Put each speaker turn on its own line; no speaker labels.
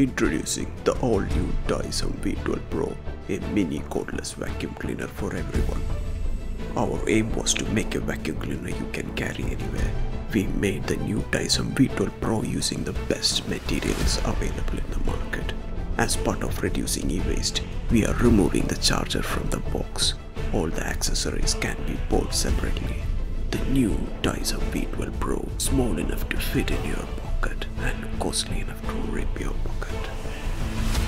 Introducing the all-new Dyson V12 Pro, a mini cordless vacuum cleaner for everyone. Our aim was to make a vacuum cleaner you can carry anywhere. We made the new Dyson V12 Pro using the best materials available in the market. As part of reducing e-waste, we are removing the charger from the box. All the accessories can be bought separately. The new Dyson V12 Pro, small enough to fit in your pocket and costly enough to rip your pocket.